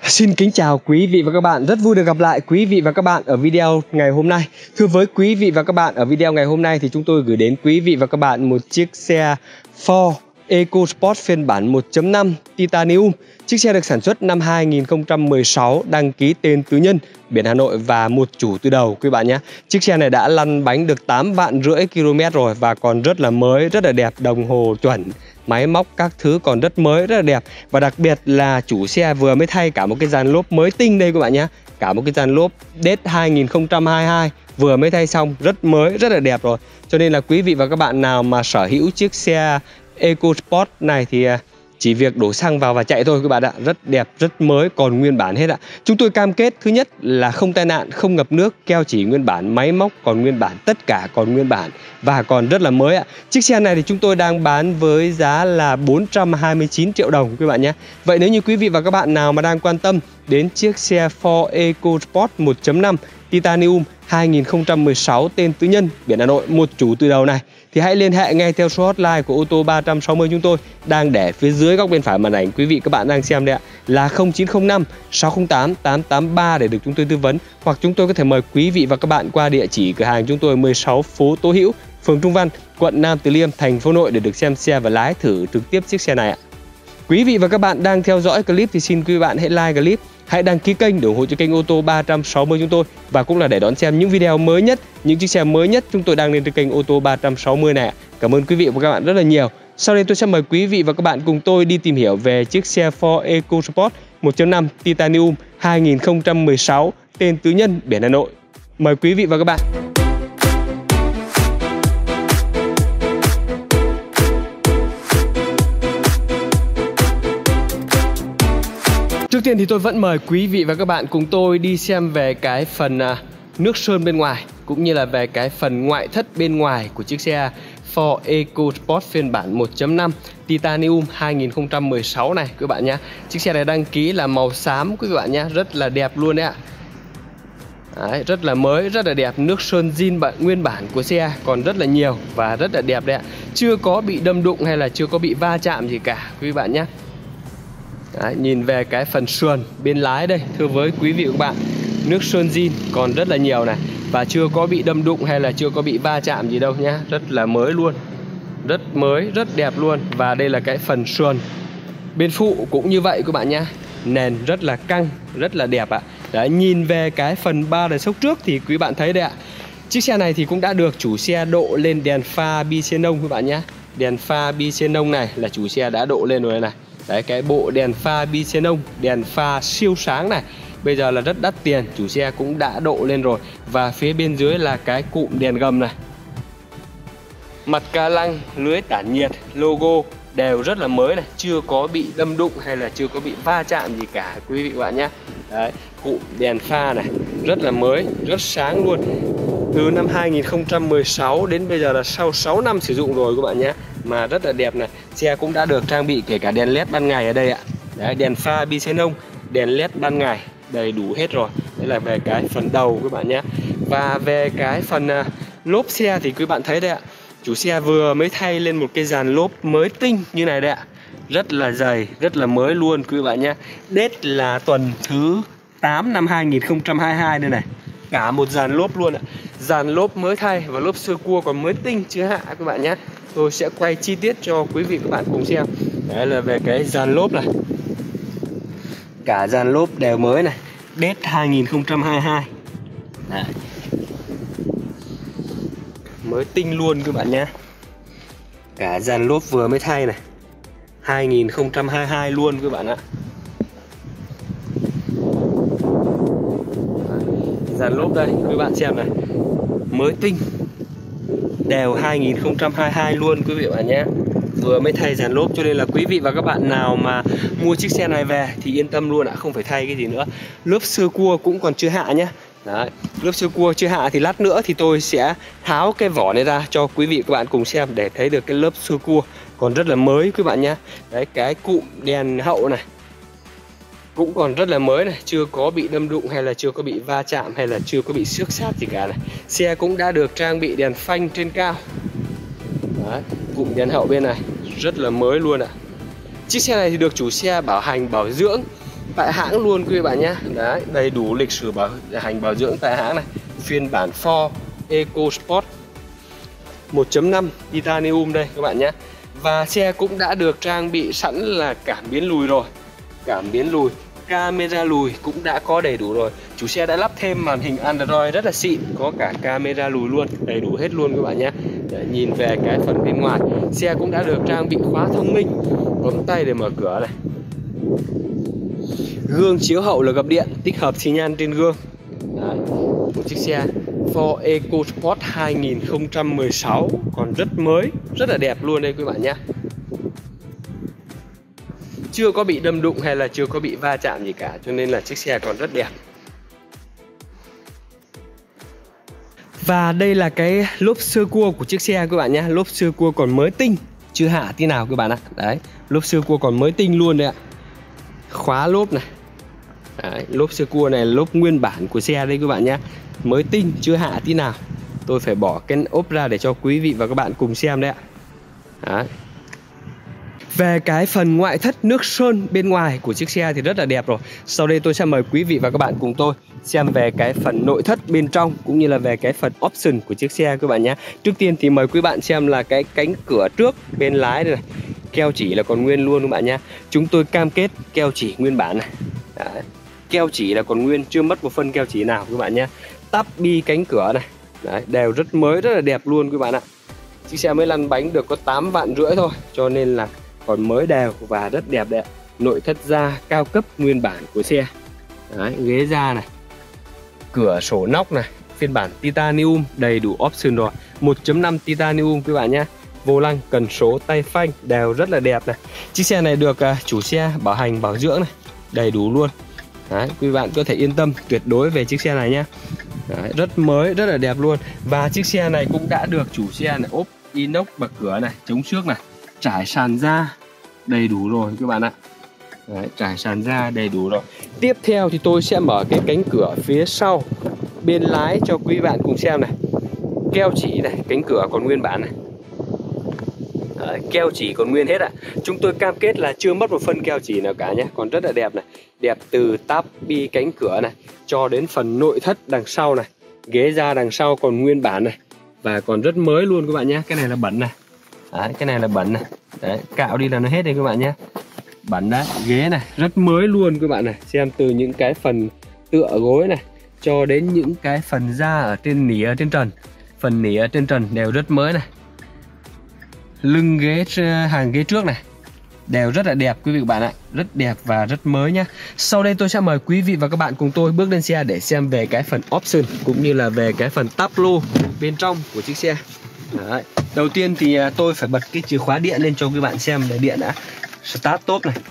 Xin kính chào quý vị và các bạn, rất vui được gặp lại quý vị và các bạn ở video ngày hôm nay. Thưa với quý vị và các bạn, ở video ngày hôm nay thì chúng tôi gửi đến quý vị và các bạn một chiếc xe Ford EcoSport phiên bản 1.5 Titanium. Chiếc xe được sản xuất năm 2016, đăng ký tên tư nhân, biển Hà Nội và một chủ từ đầu quý bạn nhé. Chiếc xe này đã lăn bánh được 8,5 vạn km rồi và còn rất là mới, rất là đẹp, đồng hồ chuẩn, máy móc các thứ còn rất mới, rất là đẹp. Và đặc biệt là chủ xe vừa mới thay cả một cái dàn lốp mới tinh đây các bạn nhé. Cả một cái dàn lốp DET 2022 vừa mới thay xong, rất mới, rất là đẹp rồi. Cho nên là quý vị và các bạn nào mà sở hữu chiếc xe EcoSport này thì chỉ việc đổ xăng vào và chạy thôi các bạn ạ. Rất đẹp, rất mới, còn nguyên bản hết ạ. Chúng tôi cam kết thứ nhất là không tai nạn, không ngập nước, keo chỉ nguyên bản, máy móc còn nguyên bản, tất cả còn nguyên bản và còn rất là mới ạ. Chiếc xe này thì chúng tôi đang bán với giá là 429 triệu đồng các bạn nhé. Vậy nếu như quý vị và các bạn nào mà đang quan tâm đến chiếc xe Ford EcoSport 1.5 Titanium 2016 tên tư nhân, biển Hà Nội, một chủ từ đầu này thì hãy liên hệ ngay theo số hotline của ô tô 360 chúng tôi đang để phía dưới góc bên phải màn ảnh quý vị các bạn đang xem đây ạ, là 0905 608 883 để được chúng tôi tư vấn, hoặc chúng tôi có thể mời quý vị và các bạn qua địa chỉ cửa hàng chúng tôi 16 phố Tố Hữu, phường Trung Văn, quận Nam Từ Liêm, thành phố Hà Nội để được xem xe và lái thử trực tiếp chiếc xe này ạ. Quý vị và các bạn đang theo dõi clip thì xin quý bạn hãy like clip, hãy đăng ký kênh để ủng hộ cho kênh ô tô 360 chúng tôi và cũng là để đón xem những video mới nhất, những chiếc xe mới nhất chúng tôi đang lên trên kênh ô tô 360 này. Cảm ơn quý vị và các bạn rất là nhiều. Sau đây tôi sẽ mời quý vị và các bạn cùng tôi đi tìm hiểu về chiếc xe Ford EcoSport 1.5 Titanium 2016 tên tư nhân, biển Hà Nội. Mời quý vị và các bạn. Trước tiên thì tôi vẫn mời quý vị và các bạn cùng tôi đi xem về cái phần nước sơn bên ngoài cũng như là về cái phần ngoại thất bên ngoài của chiếc xe Ford EcoSport phiên bản 1.5 Titanium 2016 này các bạn nhé. Chiếc xe này đăng ký là màu xám quý bạn nhé, rất là đẹp luôn đấy ạ. Đấy, rất là mới, rất là đẹp. Nước sơn zin nguyên bản của xe còn rất là nhiều và rất là đẹp đấy ạ. Chưa có bị đâm đụng hay là chưa có bị va chạm gì cả quý bạn nhé. Đấy, nhìn về cái phần sườn bên lái đây, thưa với quý vị và các bạn, nước sơn zin còn rất là nhiều này và chưa có bị đâm đụng hay là chưa có bị va chạm gì đâu nhá, rất là mới luôn, rất mới, rất đẹp luôn. Và đây là cái phần sườn bên phụ cũng như vậy các bạn nhá, nền rất là căng, rất là đẹp ạ. Đấy, nhìn về cái phần ba đèn sốc trước thì quý bạn thấy đây ạ, chiếc xe này thì cũng đã được chủ xe độ lên đèn pha bi xenon các bạn nhá. Đèn pha bi xenon này là chủ xe đã độ lên rồi này. Đấy, cái bộ đèn pha bi xenon, đèn pha siêu sáng này bây giờ là rất đắt tiền, chủ xe cũng đã độ lên rồi. Và phía bên dưới là cái cụm đèn gầm này, mặt ca lăng, lưới tản nhiệt, logo đều rất là mới này, chưa có bị đâm đụng hay là chưa có bị va chạm gì cả quý vị và bạn nhé. Đấy, cụm đèn pha này rất là mới, rất sáng luôn, từ năm 2016 đến bây giờ là sau 6 năm sử dụng rồi các bạn nhé, mà rất là đẹp này. Xe cũng đã được trang bị kể cả đèn led ban ngày ở đây ạ. Đấy, đèn pha bi xenon, đèn led ban ngày đầy đủ hết rồi. Đây là về cái phần đầu các bạn nhé. Và về cái phần lốp xe thì quý bạn thấy đây ạ, chủ xe vừa mới thay lên một cái dàn lốp mới tinh như này đây ạ, rất là dày, rất là mới luôn quý bạn nhé. DET là tuần thứ 8 năm 2022 đây này, cả một dàn lốp luôn ạ. Dàn lốp mới thay và lốp sơ cua còn mới tinh chưa hạ các bạn nhé. Tôi sẽ quay chi tiết cho quý vị các bạn cùng xem. Đấy là về cái dàn lốp này, cả dàn lốp đều mới này, DET 2022. Đấy, mới tinh luôn các bạn nhé. Cả dàn lốp vừa mới thay này, 2022 luôn các bạn ạ. Dàn lốp đây quý bạn xem này, mới tinh, đều 2022 luôn quý vị và bạn nhé. Vừa mới thay dàn lốp cho nên là quý vị và các bạn nào mà mua chiếc xe này về thì yên tâm luôn ạ, không phải thay cái gì nữa. Lớp sơ cua cũng còn chưa hạ nhé. Đấy, lớp sơ cua chưa hạ thì lát nữa thì tôi sẽ tháo cái vỏ này ra cho quý vị các bạn cùng xem để thấy được cái lớp sơ cua còn rất là mới quý bạn nhé. Đấy, cái cụm đèn hậu này cũng còn rất là mới này, chưa có bị đâm đụng hay là chưa có bị va chạm hay là chưa có bị xước xát gì cả này. Xe cũng đã được trang bị đèn phanh trên cao. Đấy, cụm đèn hậu bên này rất là mới luôn ạ. Chiếc xe này thì được chủ xe bảo hành bảo dưỡng tại hãng luôn quý vị bạn nhé. Đấy, đầy đủ lịch sử hành bảo dưỡng tại hãng này. Phiên bản Ford EcoSport 1.5 titanium đây các bạn nhé. Và xe cũng đã được trang bị sẵn là cảm biến lùi rồi. Cảm biến lùi, camera lùi cũng đã có đầy đủ rồi. Chủ xe đã lắp thêm màn hình Android rất là xịn, có cả camera lùi luôn, đầy đủ hết luôn các bạn nhé. Để nhìn về cái phần bên ngoài, xe cũng đã được trang bị khóa thông minh, bấm tay để mở cửa này. Gương chiếu hậu là gập điện, tích hợp xi nhan trên gương. Đấy, một chiếc xe Ford EcoSport 2016 còn rất mới, rất là đẹp luôn đây quý bạn nhé. Chưa có bị đâm đụng hay là chưa có bị va chạm gì cả, cho nên là chiếc xe còn rất đẹp. Và đây là cái lốp sơ cua của chiếc xe các bạn nhé. Lốp sơ cua còn mới tinh, chưa hạ tí nào các bạn ạ. Đấy, lốp sơ cua còn mới tinh luôn đấy ạ. Khóa lốp này. Đấy, lốp sơ cua này là lốp nguyên bản của xe đây các bạn nhé. Mới tinh, chưa hạ tí nào. Tôi phải bỏ cái ốp ra để cho quý vị và các bạn cùng xem đấy ạ. Đấy. Về cái phần ngoại thất nước sơn bên ngoài của chiếc xe thì rất là đẹp rồi. Sau đây tôi sẽ mời quý vị và các bạn cùng tôi xem về cái phần nội thất bên trong cũng như là về cái phần option của chiếc xe các bạn nhé. Trước tiên thì mời quý bạn xem là cái cánh cửa trước bên lái đây này. Keo chỉ là còn nguyên luôn các bạn nhé. Chúng tôi cam kết keo chỉ nguyên bản này. Đấy. Keo chỉ là còn nguyên, chưa mất một phân keo chỉ nào các bạn nhé. Tắp bi cánh cửa này. Đấy, đều rất mới, rất là đẹp luôn các bạn ạ. Chiếc xe mới lăn bánh được có 8,5 vạn thôi, cho nên là còn mới đều và rất đẹp đấy. Nội thất da cao cấp nguyên bản của xe. Đấy, ghế da này, cửa sổ nóc này, phiên bản titanium, đầy đủ option rồi. 1.5 titanium quý bạn nhé. Vô lăng, cần số, tay phanh đều rất là đẹp này. Chiếc xe này được chủ xe bảo hành bảo dưỡng này, đầy đủ luôn. Đấy, quý bạn có thể yên tâm tuyệt đối về chiếc xe này nhé. Đấy, rất mới, rất là đẹp luôn. Và chiếc xe này cũng đã được chủ xe này ốp inox bậc cửa này, chống xước này, trải sàn da đầy đủ rồi các bạn ạ. Đấy, trải sàn da đầy đủ rồi. Tiếp theo thì tôi sẽ mở cái cánh cửa phía sau bên lái cho quý bạn cùng xem này. Keo chỉ này, cánh cửa còn nguyên bản này. Đấy, keo chỉ còn nguyên hết ạ. Chúng tôi cam kết là chưa mất một phân keo chỉ nào cả nhé. Còn rất là đẹp này. Đẹp từ táp bi cánh cửa này cho đến phần nội thất đằng sau này. Ghế da đằng sau còn nguyên bản này. Và còn rất mới luôn các bạn nhé. Cái này là bẩn này. Đấy, cái này là bẩn này. Đấy, cạo đi là nó hết đây các bạn nhé. Bẩn đấy, ghế này rất mới luôn các bạn này. Xem từ những cái phần tựa gối này cho đến những cái phần da ở trên nỉ ở trên trần. Phần nỉ ở trên trần đều rất mới này. Lưng ghế, hàng ghế trước này đều rất là đẹp quý vị và các bạn ạ. Rất đẹp và rất mới nhá. Sau đây tôi sẽ mời quý vị và các bạn cùng tôi bước lên xe để xem về cái phần option cũng như là về cái phần táp lô bên trong của chiếc xe. Đấy. Đầu tiên thì tôi phải bật cái chìa khóa điện lên cho quý bạn xem để điện đã. Start top này.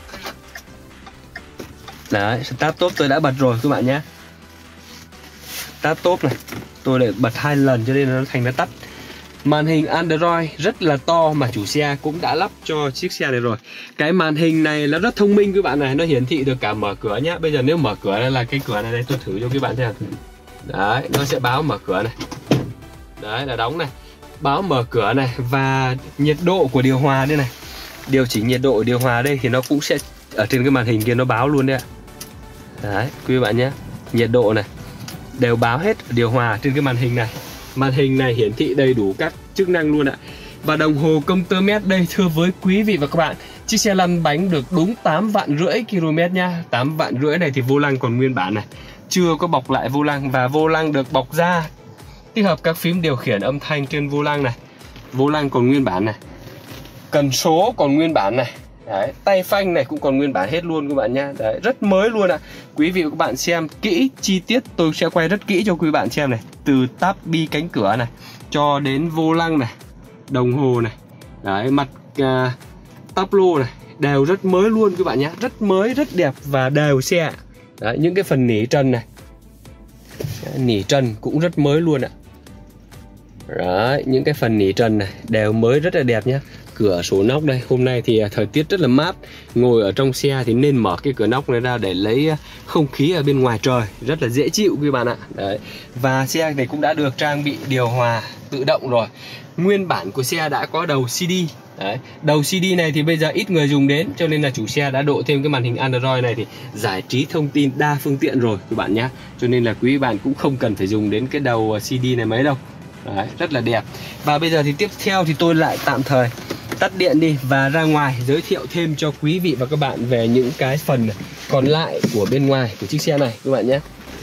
Đấy, start top tôi đã bật rồi các bạn nhé. Start top này tôi lại bật 2 lần cho nên nó thành nó tắt. Màn hình Android rất là to mà chủ xe cũng đã lắp cho chiếc xe này rồi. Cái màn hình này nó rất thông minh các bạn này, nó hiển thị được cả mở cửa nhá. Bây giờ nếu mở cửa đây là cái cửa này, đây tôi thử cho các bạn xem. Đấy, nó sẽ báo mở cửa này. Đấy là đóng này. Báo mở cửa này và nhiệt độ của điều hòa đây này. Điều chỉnh nhiệt độ điều hòa đây thì nó cũng sẽ ở trên cái màn hình kia nó báo luôn đấy ạ. Đấy, quý bạn nhé. Nhiệt độ này đều báo hết điều hòa trên cái màn hình này. Màn hình này hiển thị đầy đủ các chức năng luôn ạ. Và đồng hồ công tơ mét đây thưa với quý vị và các bạn, chiếc xe lăn bánh được đúng 8,5 vạn km nha. 8,5 vạn này thì vô lăng còn nguyên bản này, chưa có bọc lại vô lăng. Và vô lăng được bọc da, tích hợp các phím điều khiển âm thanh trên vô lăng này. Vô lăng còn nguyên bản này, cần số còn nguyên bản này. Đấy, tay phanh này cũng còn nguyên bản hết luôn các bạn nhé. Đấy, rất mới luôn ạ. Quý vị và các bạn xem kỹ chi tiết, tôi sẽ quay rất kỹ cho quý bạn xem này. Từ táp bi cánh cửa này cho đến vô lăng này, đồng hồ này, đấy, mặt táp lô này đều rất mới luôn các bạn nhé. Rất mới, rất đẹp và đều xe. Đấy, những cái phần nỉ trần này, đấy, nỉ trần cũng rất mới luôn ạ. Đấy, những cái phần nỉ trần này đều mới rất là đẹp nhé. Cửa sổ nóc đây, hôm nay thì thời tiết rất là mát, ngồi ở trong xe thì nên mở cái cửa nóc này ra để lấy không khí ở bên ngoài trời, rất là dễ chịu quý bạn ạ. Đấy. Và xe này cũng đã được trang bị điều hòa tự động rồi. Nguyên bản của xe đã có đầu CD. Đấy. Đầu CD này thì bây giờ ít người dùng đến, cho nên là chủ xe đã độ thêm cái màn hình Android này thì giải trí thông tin đa phương tiện rồi các bạn nhé. Cho nên là quý bạn cũng không cần phải dùng đến cái đầu CD này mấy đâu. Đấy, rất là đẹp. Và bây giờ thì tiếp theo thì tôi lại tạm thời tắt điện đi và ra ngoài giới thiệu thêm cho quý vị và các bạn về những cái phần còn lại của bên ngoài của chiếc xe này các bạn nhé.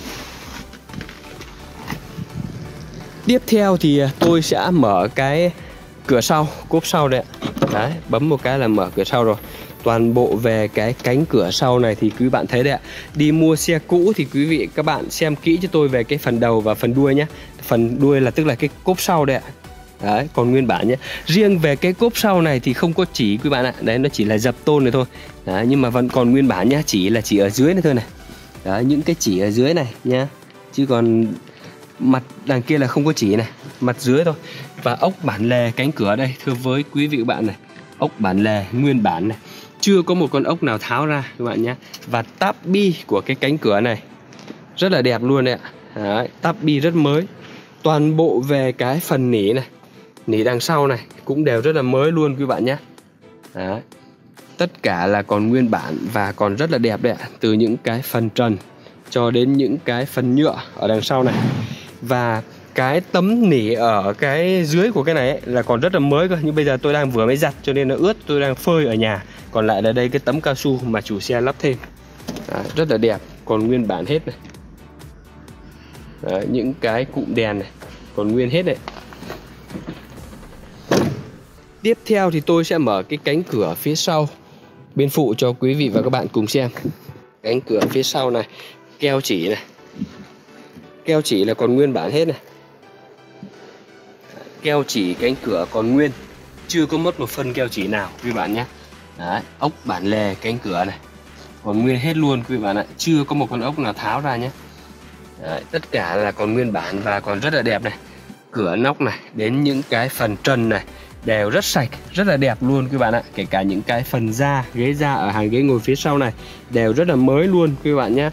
Tiếp theo thì tôi sẽ mở cái cửa sau, cốp sau đây ạ. Đấy, bấm một cái là mở cửa sau rồi. Toàn bộ về cái cánh cửa sau này thì quý bạn thấy đấy ạ. Đi mua xe cũ thì quý vị các bạn xem kỹ cho tôi về cái phần đầu và phần đuôi nhé. Phần đuôi là tức là cái cốp sau đây ạ. Đấy, còn nguyên bản nhé. Riêng về cái cốp sau này thì không có chỉ quý bạn ạ. Đấy, nó chỉ là dập tôn này thôi. Đấy, nhưng mà vẫn còn nguyên bản nhá, chỉ là chỉ ở dưới này thôi này. Đấy, những cái chỉ ở dưới này nhá. Chứ còn mặt đằng kia là không có chỉ này, mặt dưới thôi. Và ốc bản lề cánh cửa đây, thưa với quý vị các bạn này, ốc bản lề nguyên bản này, chưa có một con ốc nào tháo ra các bạn nhé. Và táp bi của cái cánh cửa này rất là đẹp luôn đấy ạ. Đấy, táp bi rất mới. Toàn bộ về cái phần nỉ này, nỉ đằng sau này cũng đều rất là mới luôn quý bạn nhé. Đấy, tất cả là còn nguyên bản và còn rất là đẹp đấy ạ. Từ những cái phần trần cho đến những cái phần nhựa ở đằng sau này. Và cái tấm nỉ ở cái dưới của cái này ấy, là còn rất là mới cơ. Nhưng bây giờ tôi đang vừa mới giặt cho nên nó ướt, tôi đang phơi ở nhà. Còn lại là đây cái tấm cao su mà chủ xe lắp thêm. Đấy, rất là đẹp, còn nguyên bản hết này. Đấy, những cái cụm đèn này còn nguyên hết này. Tiếp theo thì tôi sẽ mở cái cánh cửa phía sau bên phụ cho quý vị và các bạn cùng xem. Cánh cửa phía sau này, keo chỉ này, keo chỉ là còn nguyên bản hết này. Keo chỉ cánh cửa còn nguyên, chưa có mất một phân keo chỉ nào quý bạn nhé. Đấy, ốc bản lề cánh cửa này còn nguyên hết luôn quý bạn ạ, chưa có một con ốc nào tháo ra nhé. Đấy, tất cả là còn nguyên bản và còn rất là đẹp này. Cửa nóc này đến những cái phần trần này đều rất sạch, rất là đẹp luôn quý bạn ạ. Kể cả những cái phần da, ghế da ở hàng ghế ngồi phía sau này đều rất là mới luôn quý bạn nhé.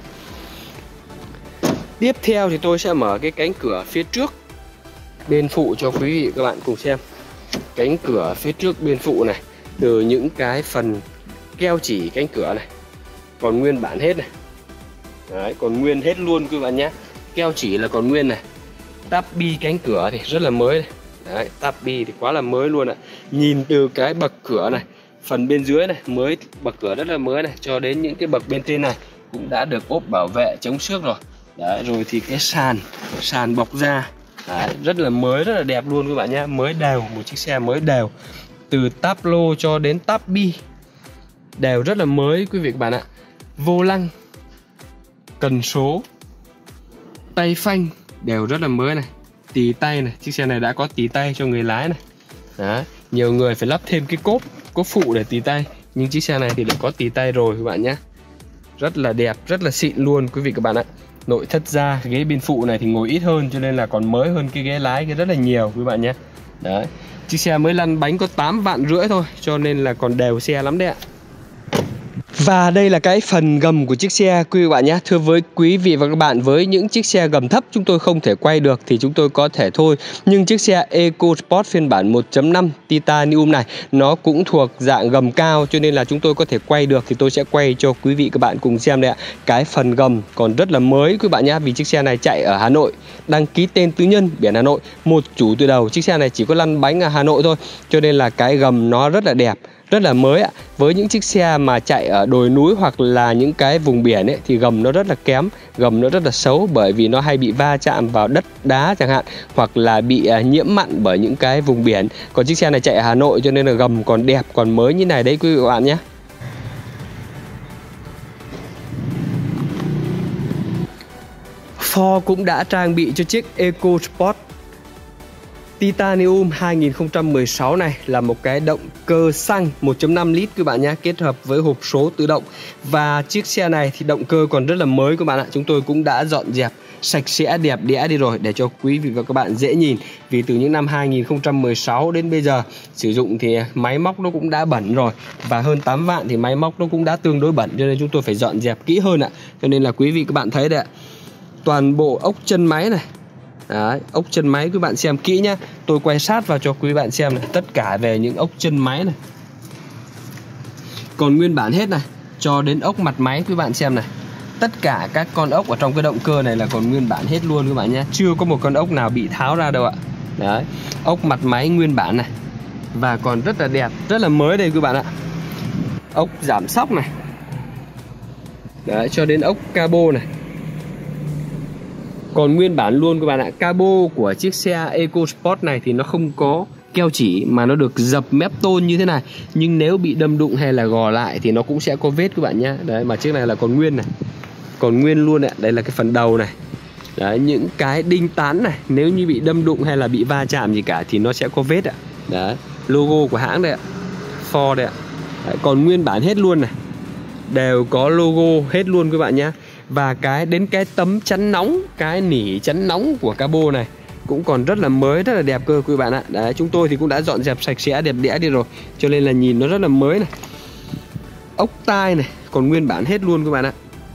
Tiếp theo thì tôi sẽ mở cái cánh cửa phía trước bên phụ cho quý vị các bạn cùng xem. Cánh cửa phía trước bên phụ này, từ những cái phần keo chỉ cánh cửa này còn nguyên bản hết này. Đấy, còn nguyên hết luôn quý bạn nhé. Keo chỉ là còn nguyên này. Táp bi cánh cửa thì rất là mới này. Đấy, táp bi thì quá là mới luôn ạ. Nhìn từ cái bậc cửa này, phần bên dưới này mới, bậc cửa rất là mới này, cho đến những cái bậc bên trên này cũng đã được ốp bảo vệ chống xước rồi. Đấy, rồi thì cái sàn bọc da. Đấy, rất là mới, rất là đẹp luôn các bạn nhé. Mới đều, một chiếc xe mới đều. Từ táp lô cho đến táp bi đều rất là mới quý vị các bạn ạ. Vô lăng, cần số, tay phanh đều rất là mới này. Tì tay này, chiếc xe này đã có tì tay cho người lái này. Đấy, nhiều người phải lắp thêm cái cốp phụ để tì tay, nhưng chiếc xe này thì đã có tì tay rồi các bạn nhé. Rất là đẹp, rất là xịn luôn quý vị các bạn ạ. Nội thất da, ghế bên phụ này thì ngồi ít hơn cho nên là còn mới hơn cái ghế lái rất là nhiều quý bạn nhé. Đấy, chiếc xe mới lăn bánh có 8,5 vạn thôi, cho nên là còn đều xe lắm đấy ạ. Và đây là cái phần gầm của chiếc xe quý vị bạn nhé. Thưa với quý vị và các bạn, với những chiếc xe gầm thấp chúng tôi không thể quay được thì chúng tôi có thể thôi. Nhưng chiếc xe EcoSport phiên bản 1.5 Titanium này nó cũng thuộc dạng gầm cao, cho nên là chúng tôi có thể quay được thì tôi sẽ quay cho quý vị các bạn cùng xem đây ạ. Cái phần gầm còn rất là mới quý bạn nhé, vì chiếc xe này chạy ở Hà Nội, đăng ký tên tư nhân, biển Hà Nội, một chủ từ đầu. Chiếc xe này chỉ có lăn bánh ở Hà Nội thôi, cho nên là cái gầm nó rất là đẹp, rất là mới ạ. Với những chiếc xe mà chạy ở đồi núi hoặc là những cái vùng biển ấy, thì gầm nó rất là kém, gầm nó rất là xấu, bởi vì nó hay bị va chạm vào đất đá chẳng hạn, hoặc là bị nhiễm mặn bởi những cái vùng biển. Còn chiếc xe này chạy ở Hà Nội cho nên là gầm còn đẹp, còn mới như này đấy quý vị và các bạn nhé. Ford cũng đã trang bị cho chiếc EcoSport Titanium 2016 này là một cái động cơ xăng 1.5 lít các bạn nhé, kết hợp với hộp số tự động. Và chiếc xe này thì động cơ còn rất là mới các bạn ạ. Chúng tôi cũng đã dọn dẹp sạch sẽ đẹp đẽ đi rồi để cho quý vị và các bạn dễ nhìn. Vì từ những năm 2016 đến bây giờ sử dụng thì máy móc nó cũng đã bẩn rồi, và hơn 8 vạn thì máy móc nó cũng đã tương đối bẩn, cho nên chúng tôi phải dọn dẹp kỹ hơn ạ. Cho nên là quý vị các bạn thấy đấy ạ, toàn bộ ốc chân máy này Đấy, ốc chân máy quý bạn xem kỹ nhá. Tôi quay sát vào cho quý bạn xem này, tất cả về những ốc chân máy này. Còn nguyên bản hết này, cho đến ốc mặt máy quý bạn xem này. Tất cả các con ốc ở trong cái động cơ này là còn nguyên bản hết luôn các bạn nhé. Chưa có một con ốc nào bị tháo ra đâu ạ. Đấy, ốc mặt máy nguyên bản này. Và còn rất là đẹp, rất là mới đây các bạn ạ. Ốc giảm xóc này. Đấy, cho đến ốc cabo này. Còn nguyên bản luôn các bạn ạ. Cabo của chiếc xe EcoSport này thì nó không có keo chỉ mà nó được dập mép tôn như thế này. Nhưng nếu bị đâm đụng hay là gò lại thì nó cũng sẽ có vết các bạn nhé. Đấy, mà chiếc này là còn nguyên này. Còn nguyên luôn ạ. Đây là cái phần đầu này. Đấy, những cái đinh tán này, nếu như bị đâm đụng hay là bị va chạm gì cả thì nó sẽ có vết ạ. Đấy, logo của hãng đây ạ. Ford đây ạ. Đấy, còn nguyên bản hết luôn này. Đều có logo hết luôn các bạn nhé. Và đến cái tấm chắn nóng, cái nỉ chắn nóng của cabo này cũng còn rất là mới, rất là đẹp cơ quý bạn ạ. Đấy, chúng tôi thì cũng đã dọn dẹp sạch sẽ đẹp đẽ đi rồi, cho nên là nhìn nó rất là mới này. Ốc tai này còn nguyên bản hết luôn các bạn ạ.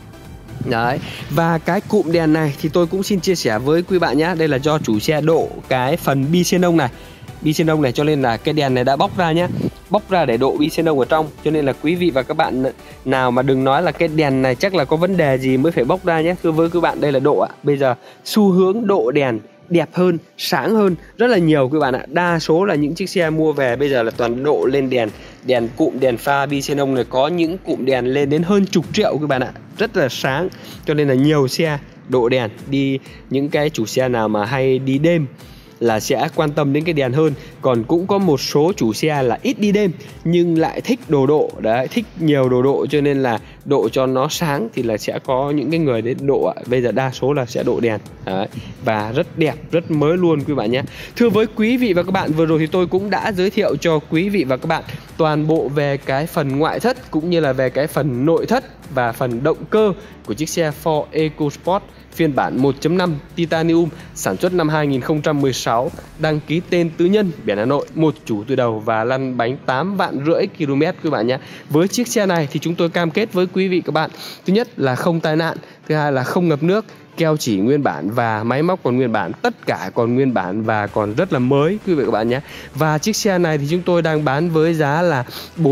Đấy, và cái cụm đèn này thì tôi cũng xin chia sẻ với quý bạn nhé. Đây là do chủ xe độ cái phần bi xenon này. Bi xenon này cho nên là cái đèn này đã bóc ra nhé. Bóc ra để độ bi xenon ở trong. Cho nên là quý vị và các bạn nào mà đừng nói là cái đèn này chắc là có vấn đề gì mới phải bóc ra nhé. Thưa với các bạn, đây là độ ạ. Bây giờ xu hướng độ đèn đẹp hơn, sáng hơn rất là nhiều các bạn ạ. Đa số là những chiếc xe mua về bây giờ là toàn độ lên đèn. Đèn cụm đèn pha bi xenon này có những cụm đèn lên đến hơn chục triệu các bạn ạ. Rất là sáng. Cho nên là nhiều xe độ đèn. Đi những cái chủ xe nào mà hay đi đêm là sẽ quan tâm đến cái đèn hơn. Còn cũng có một số chủ xe là ít đi đêm nhưng lại thích đồ độ. Đấy, thích nhiều đồ độ cho nên là độ cho nó sáng thì là sẽ có những cái người đến độ. Bây giờ đa số là sẽ độ đèn. Đấy, và rất đẹp, rất mới luôn quý bạn nhé. Thưa với quý vị và các bạn, vừa rồi thì tôi cũng đã giới thiệu cho quý vị và các bạn toàn bộ về cái phần ngoại thất cũng như là về cái phần nội thất và phần động cơ của chiếc xe Ford EcoSport phiên bản 1.5 Titanium sản xuất năm 2016, đăng ký tên tư nhân, biển Hà Nội, một chủ từ đầu và lăn bánh 8,5 vạn km các bạn nhé. Với chiếc xe này thì chúng tôi cam kết với quý vị các bạn, thứ nhất là không tai nạn, thứ hai là không ngập nước, keo chỉ nguyên bản và máy móc còn nguyên bản, tất cả còn nguyên bản và còn rất là mới quý vị các bạn nhé. Và chiếc xe này thì chúng tôi đang bán với giá là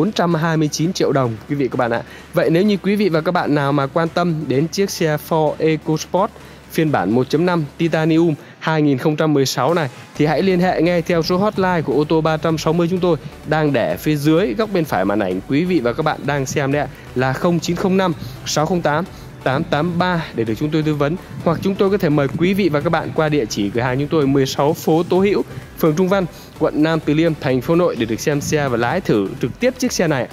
429 triệu đồng quý vị các bạn ạ. Vậy nếu như quý vị và các bạn nào mà quan tâm đến chiếc xe Ford EcoSport phiên bản 1.5 Titanium 2016 này thì hãy liên hệ ngay theo số hotline của ô tô 360 chúng tôi đang để phía dưới góc bên phải màn ảnh quý vị và các bạn đang xem đấy ạ, là 0905 608 883 để được chúng tôi tư vấn, hoặc chúng tôi có thể mời quý vị và các bạn qua địa chỉ cửa hàng chúng tôi 16 phố Tố Hữu, phường Trung Văn, quận Nam Từ Liêm, thành phố Hà Nội để được xem xe và lái thử trực tiếp chiếc xe này.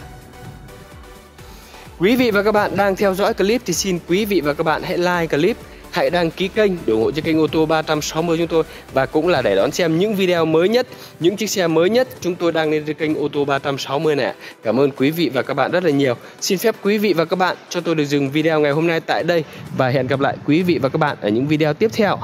Quý vị và các bạn đang theo dõi clip thì xin quý vị và các bạn hãy like clip, hãy đăng ký kênh để ủng hộ cho kênh ô tô 360 chúng tôi, và cũng là để đón xem những video mới nhất, những chiếc xe mới nhất chúng tôi đang lên trên kênh ô tô 360 này. Cảm ơn quý vị và các bạn rất là nhiều. Xin phép quý vị và các bạn cho tôi được dừng video ngày hôm nay tại đây và hẹn gặp lại quý vị và các bạn ở những video tiếp theo.